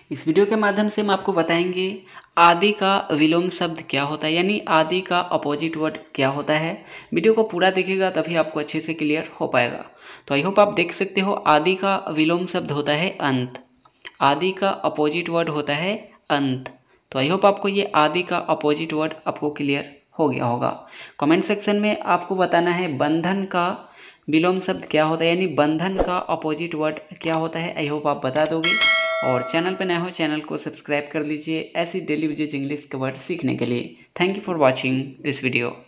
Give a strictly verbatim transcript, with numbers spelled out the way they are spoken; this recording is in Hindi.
इस वीडियो के माध्यम से हम आपको बताएंगे आदि का विलोम शब्द क्या होता है, यानी आदि का अपोजिट वर्ड क्या होता है। वीडियो को पूरा देखिएगा तभी आपको अच्छे से क्लियर हो पाएगा। तो आई होप आप देख सकते हो, आदि का विलोम शब्द होता है अंत, आदि का अपोजिट वर्ड होता है अंत। तो आई होप आपको ये आदि का अपोजिट वर्ड आपको क्लियर हो गया होगा। कमेंट सेक्शन में आपको बताना है बंधन का विलोम शब्द क्या होता है, यानी बंधन का अपोजिट वर्ड क्या होता है। आई होप आप बता दोगे। और चैनल पर नए हो चैनल को सब्सक्राइब कर लीजिए ऐसी डेली वीडियोज इंग्लिश के वर्ड सीखने के लिए। Thank you for watching this video.